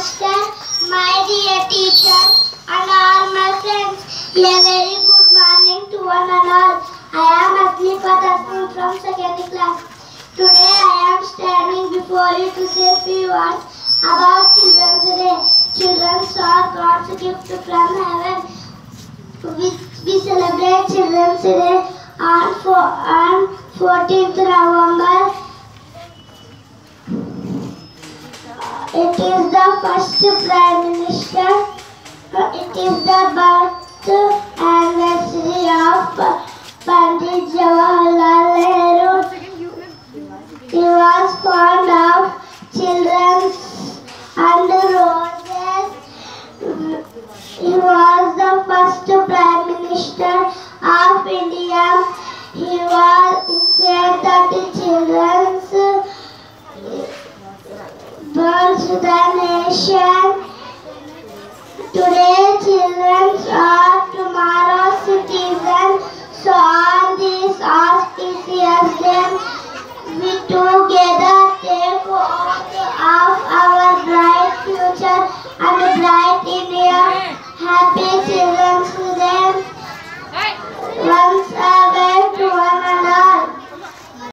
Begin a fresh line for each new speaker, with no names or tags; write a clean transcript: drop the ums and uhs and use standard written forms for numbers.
Master, my dear teachers, and all my friends. A very good morning to one and all. I am Azlifa from second class. Today I am standing before you to say a few words about Children's Day. Children are God's gift from heaven. We celebrate Children's Day on 14th November. It is the first Prime Minister. It is the birth anniversary of Pandit Jawaharlal Nehru. He was fond of children and roses. He was the first Prime Minister of India. He said that the children built the nation. Today children are